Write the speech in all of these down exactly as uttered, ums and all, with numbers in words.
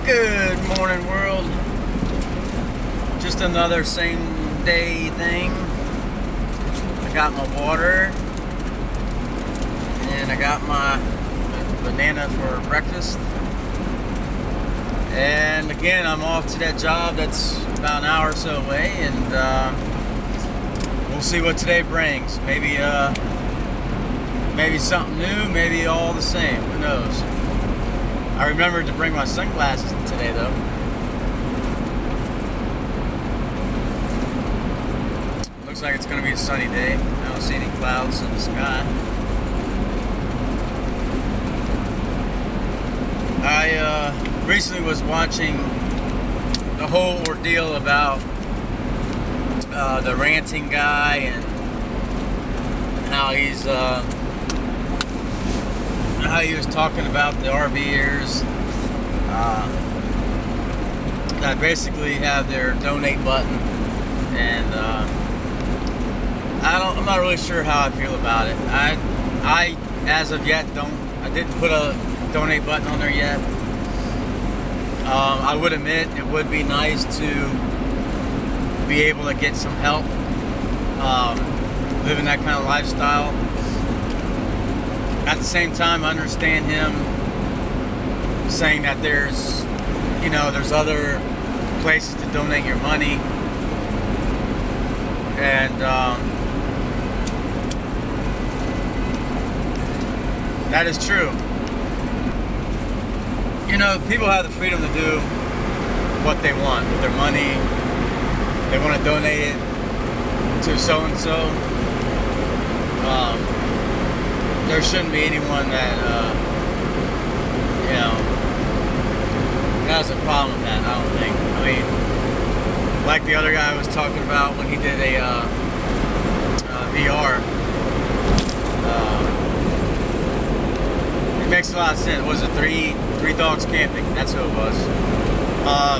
Good morning, world. Just another same day thing. I got my water and I got my banana for breakfast. And again, I'm off to that job that's about an hour or so away, and uh, we'll see what today brings. Maybe, uh, maybe something new, maybe all the same. Who knows? I remembered to bring my sunglasses today, though. Looks like it's going to be a sunny day. I don't see any clouds in the sky. I uh, recently was watching the whole ordeal about uh, the ranting guy and how he's uh, how he was talking about the RVers uh, that basically have their donate button, and uh, I don't. I'm not really sure how I feel about it. I, I as of yet don't. I didn't put a donate button on there yet. Um, I would admit it would be nice to be able to get some help um, living that kind of lifestyle. At the same time, I understand him saying that there's, you know, there's other places to donate your money, and um, that is true. You know, people have the freedom to do what they want with their money. They want to donate it to so and so. Um, there shouldn't be anyone that, uh, you know, has a problem with that, I don't think. I mean, like the other guy was talking about when he did a uh, uh, V R. Uh, it makes a lot of sense. Was it three, three dogs camping? That's who it was. Uh,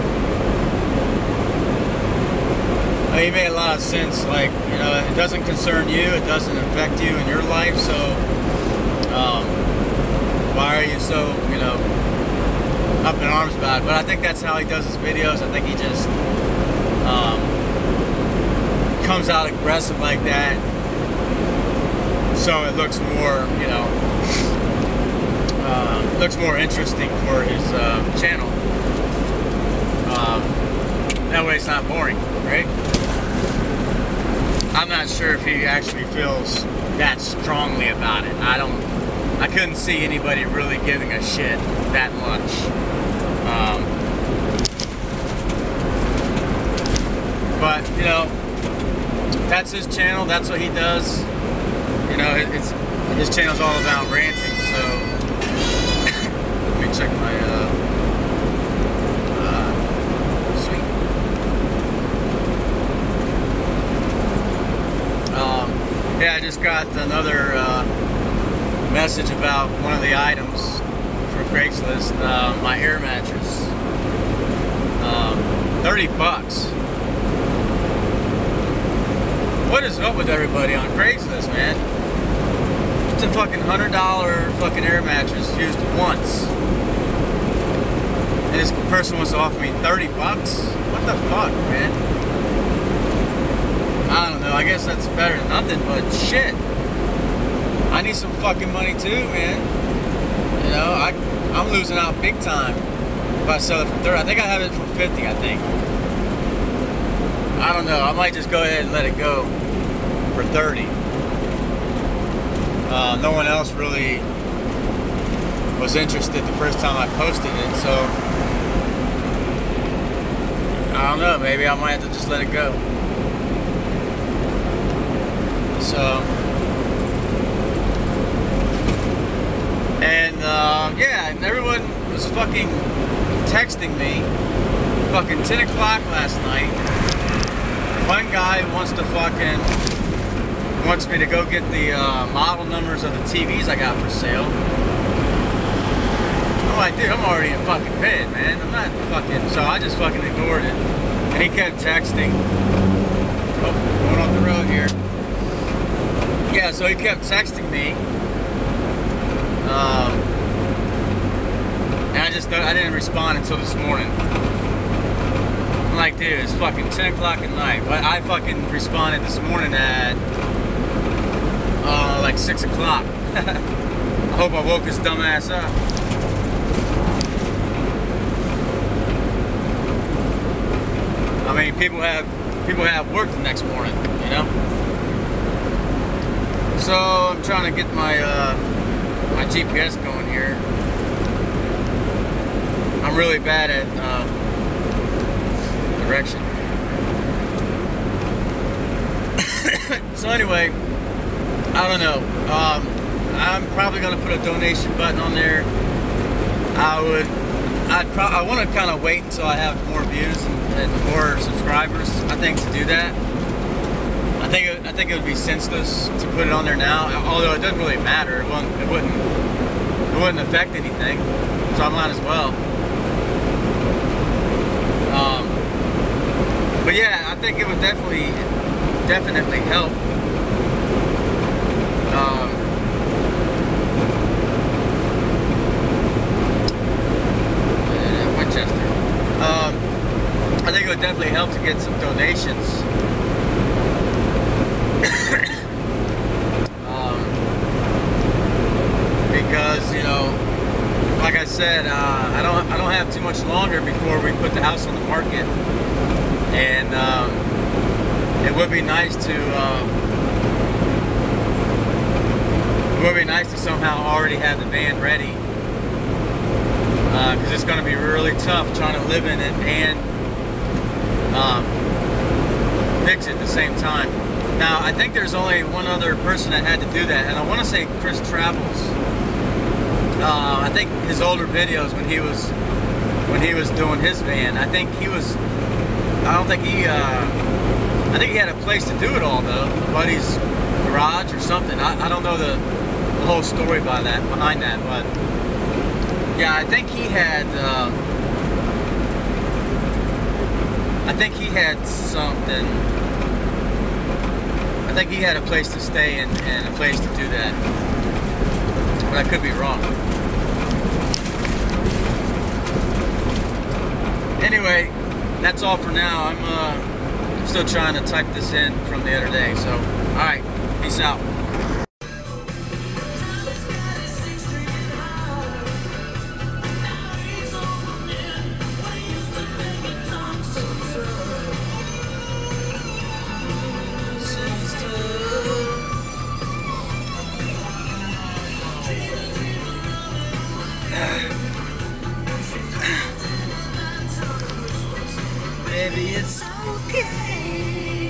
I mean, it made a lot of sense. Like, you know, it doesn't concern you, it doesn't affect you in your life, so um, why are you so, you know, up in arms about it? But I think that's how he does his videos. I think he just um, comes out aggressive like that, so it looks more, you know, uh, looks more interesting for his uh, channel. Um, that way it's not boring, right? I'm not sure if he actually feels that strongly about it. I don't, I couldn't see anybody really giving a shit that much. Um, but, you know, that's his channel, that's what he does. You know, it, it's, his channel's all about ranting, so, let me check my, uh, Yeah, I just got another uh, message about one of the items for Craigslist, uh, my air mattress. Um, thirty bucks. What is up with everybody on Craigslist, man? It's a fucking one hundred dollar fucking air mattress used once. And this person wants to offer me thirty bucks? What the fuck, man? I don't know, I guess that's better than nothing, but shit. I need some fucking money too, man. You know, I, I'm losing out big time if I sell it for thirty. I think I have it for fifty, I think. I don't know, I might just go ahead and let it go for thirty. Uh, no one else really was interested the first time I posted it, so I don't know, maybe I might have to just let it go. So, and uh, yeah, and everyone was fucking texting me fucking ten o'clock last night. One guy wants to fucking, wants me to go get the uh, model numbers of the T Vs I got for sale. I'm like, dude, I'm already in fucking bed, man. I'm not fucking, so I just fucking ignored it. And he kept texting. Oh, going off the road here. Yeah, so he kept texting me. Um, and I just I didn't respond until this morning. I'm like, dude, it's fucking ten o'clock at night. But I fucking responded this morning at uh, like six o'clock. I hope I woke his dumb ass up. I mean, people have people have work the next morning, you know. So I'm trying to get my uh, my G P S going here. I'm really bad at uh, direction. So anyway, I don't know. Um, I'm probably gonna put a donation button on there. I would. I'd pro I want to kind of wait until I have more views and, and more subscribers. I think to do that. I think it, I think it would be senseless to put it on there now. Although it doesn't really matter. It wouldn't. It wouldn't, it wouldn't affect anything. So I might as well. Um, but yeah, I think it would definitely, definitely help. Um, Winchester. Um, I think it would definitely help to get some donations. um, because you know, like I said, uh, I don't I don't have too much longer before we put the house on the market, and um, it would be nice to uh, it would be nice to somehow already have the van ready, because uh, it's going to be really tough trying to live in it and um, fix it at the same time. Now I think there's only one other person that had to do that, and I want to say Chris Travels. Uh, I think his older videos when he was when he was doing his van, I think he was. I don't think he. Uh, I think he had a place to do it all though, a buddy's garage or something. I, I don't know the, the whole story by that behind that, but yeah, I think he had. Uh, I think he had something. I think he had a place to stay and, and a place to do that. But I could be wrong. Anyway, that's all for now. I'm uh, still trying to type this in from the other day. So, alright, peace out. Maybe it's okay.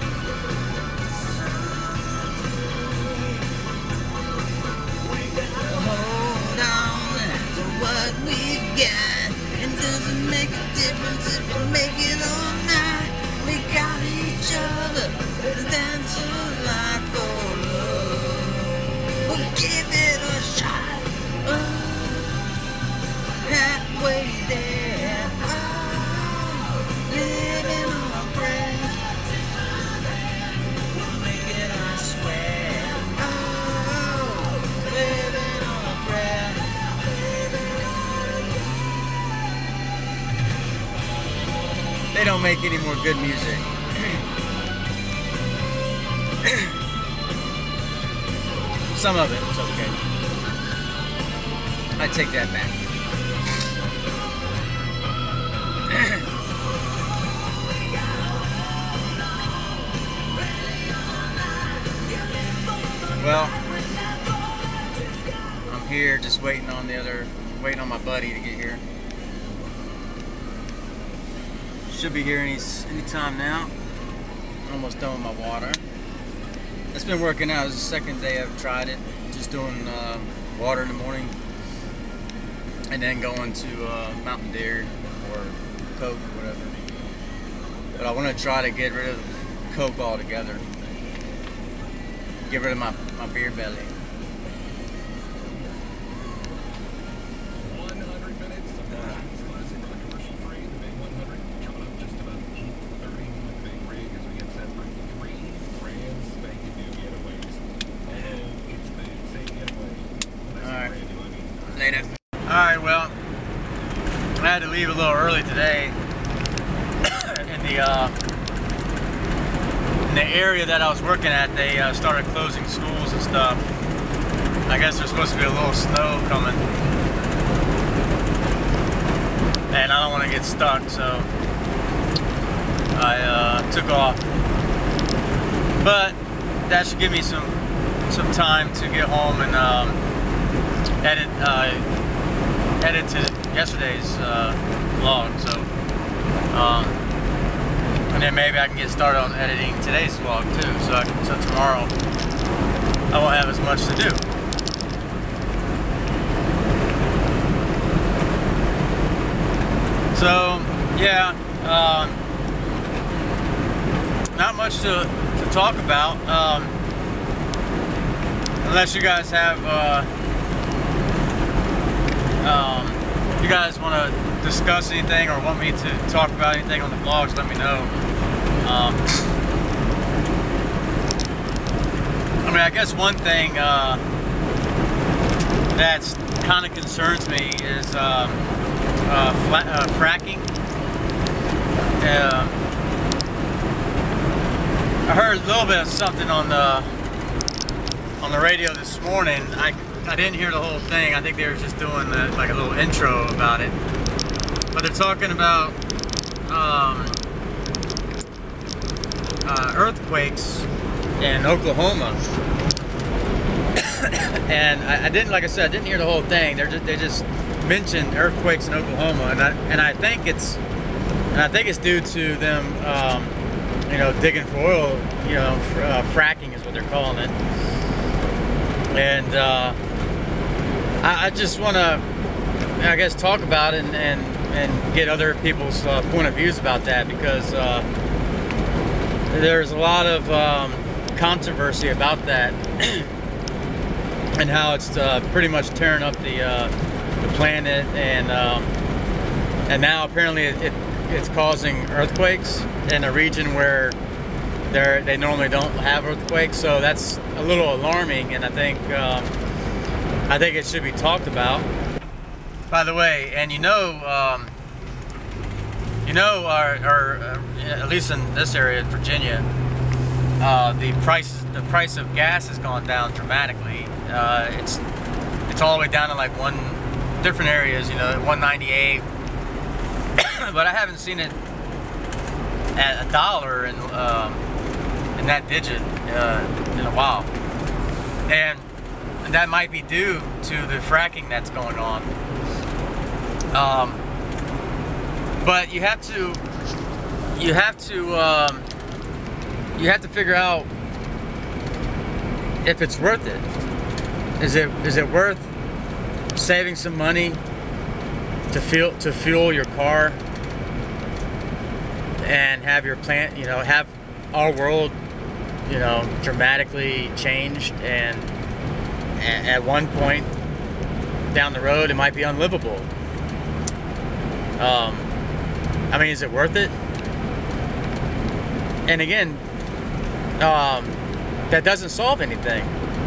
Hold on to what we got. It doesn't make a difference if we make it or not. We got each other down to life for love. We'll give it a shot. Oh, halfway there. They don't make any more good music. Some of it is okay. I take that back. Well, I'm here just waiting on the other, waiting on my buddy to get here. Should be here any anytime now. Almost done with my water. It's been working out. It's the second day I've tried it. Just doing uh, water in the morning, and then going to uh, Mountain Dew or Coke or whatever. But I want to try to get rid of Coke altogether. Get rid of my my beer belly. Later. Alright, well, I had to leave a little early today in the uh, in the area that I was working at. They uh, started closing schools and stuff. I guess there's supposed to be a little snow coming, and I don't want to get stuck, so I uh, took off. But that should give me some some time to get home and um, edit uh, edit to yesterday's uh, vlog. So, um, and then maybe I can get started on editing today's vlog too. So, I can, so tomorrow I won't have as much to do. So, yeah, um, not much to, to talk about, um, unless you guys have, uh, um, if you guys want to discuss anything or want me to talk about anything on the vlogs, let me know. Um, I mean, I guess one thing uh, that's kind of concerns me is um, uh, flat, uh, fracking. Uh, I heard a little bit of something on the on the radio this morning. I I didn't hear the whole thing. I think they were just doing the, like a little intro about it. But they're talking about um, uh, earthquakes in Oklahoma. And I, I didn't, like I said, I didn't hear the whole thing. They're just, they just mentioned earthquakes in Oklahoma, and I and I think it's and I think it's due to them, um, you know, digging for oil. You know, fr uh, fracking is what they're calling it. And uh, I, I just want to, I guess, talk about it and and, and get other people's uh, point of views about that, because uh, there's a lot of um, controversy about that. And how it's uh, pretty much tearing up the uh, the planet, and um, and now apparently it, it, it's causing earthquakes in a region where they they normally don't have earthquakes. So that's a little alarming, and I think um, I think it should be talked about. By the way, and you know, um, you know, our, our uh, at least in this area, Virginia, uh, the price the price of gas has gone down dramatically. Uh, it's it's all the way down to like one different areas, you know, one ninety-eight. But I haven't seen it at a dollar in um, in that digit uh, in a while, and that might be due to the fracking that's going on. Um, but you have to you have to um, you have to figure out if it's worth it. Is it is it worth saving some money to fuel to fuel your car and have your plant, you know, have our world, you know, dramatically changed, and, and at one point down the road it might be unlivable. Um, I mean, is it worth it? And again, um, that doesn't solve anything.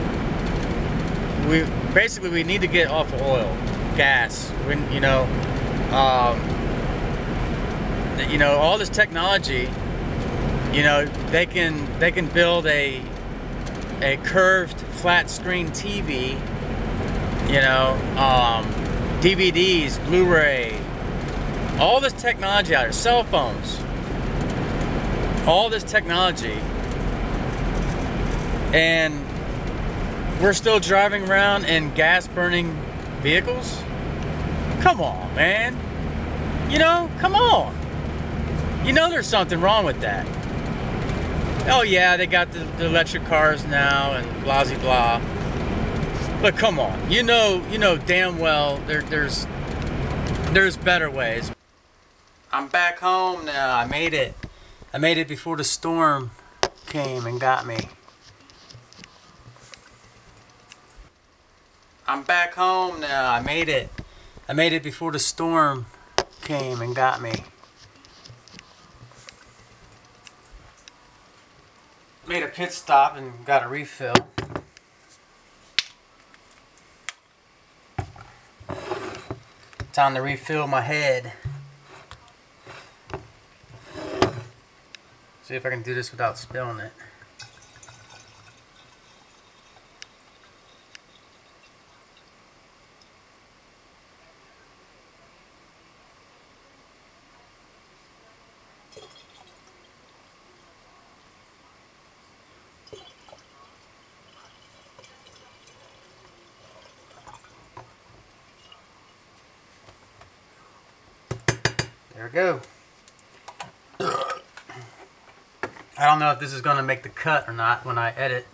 We basically we need to get off of oil, gas. We, you know, um, you know, all this technology. You know, they can they can build a a curved flat screen T V. You know, um, D V Ds, Blu-ray, all this technology out there, cell phones, all this technology, and we're still driving around in gas-burning vehicles? Come on, man. You know, come on. You know there's something wrong with that. Oh yeah, they got the, the electric cars now and blah blah blah. But come on, you know, you know damn well there, there's there's better ways. I'm back home now. I made it. I made it before the storm came and got me. I'm back home now. I made it. I made it before the storm came and got me. Made a pit stop and got a refill. Time to refill my head. See if I can do this without spilling it. There we go. I don't know if this is going to make the cut or not when I edit.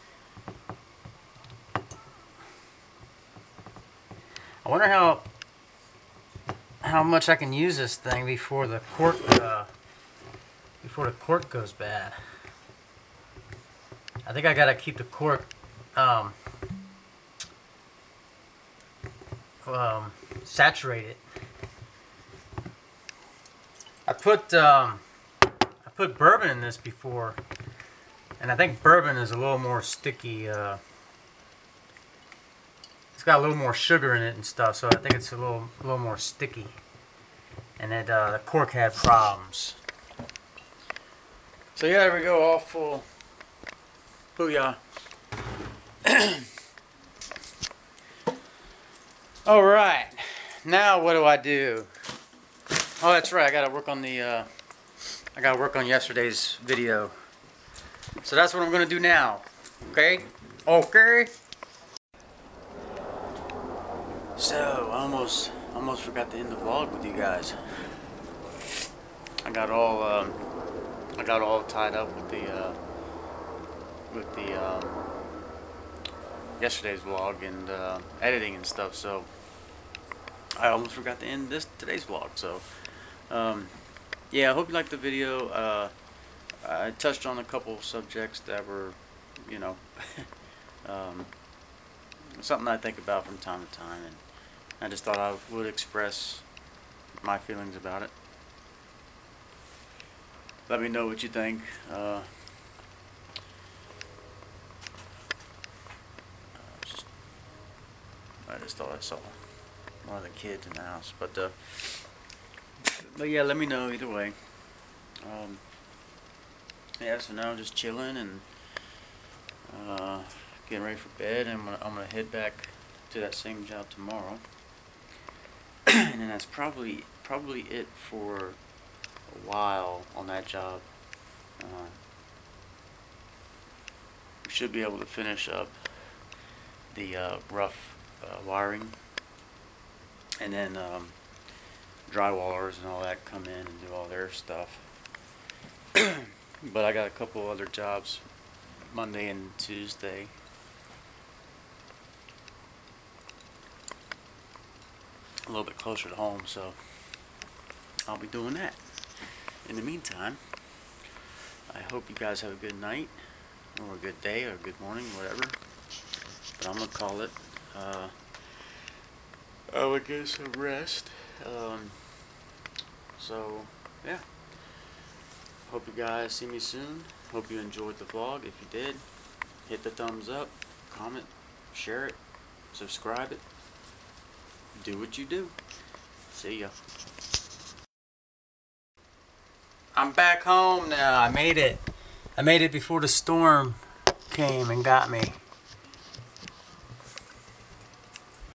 I wonder how how much I can use this thing before the cork uh, before the cork goes bad. I think I gotta keep the cork um, um, saturated. I put um, I put bourbon in this before, and I think bourbon is a little more sticky. Uh, it's got a little more sugar in it and stuff, so I think it's a little a little more sticky. And it uh, the cork had problems. So yeah, there we go, all full. Booyah! All right, now what do I do? Oh, that's right. I gotta work on the. Uh, I gotta work on yesterday's video. So that's what I'm gonna do now. Okay. Okay. So I almost, almost forgot to end the vlog with you guys. I got all, um, I got all tied up with the, uh, with the um, yesterday's vlog and uh, editing and stuff. So I almost forgot to end this today's vlog. So. Um, yeah, I hope you liked the video. Uh, I touched on a couple subjects that were, you know, um, something I think about from time to time, and I just thought I would express my feelings about it. Let me know what you think. Uh, just, I just thought I saw one of the kids in the house, but uh, But yeah, let me know either way. Um, yeah, so now I'm just chilling and uh, getting ready for bed, and I'm gonna, I'm gonna head back to that same job tomorrow. And then that's probably probably it for a while on that job. Uh, we should be able to finish up the uh, rough uh, wiring, and then. Um, drywallers and all that come in and do all their stuff. But I got a couple other jobs Monday and Tuesday. A little bit closer to home, so I'll be doing that. In the meantime, I hope you guys have a good night, or a good day, or a good morning, whatever. But I'm gonna call it. Uh, I would get some rest. Um, so, yeah. Hope you guys see me soon. Hope you enjoyed the vlog. If you did, hit the thumbs up, comment, share it, subscribe it. Do what you do. See ya. I'm back home now. I made it. I made it before the storm came and got me.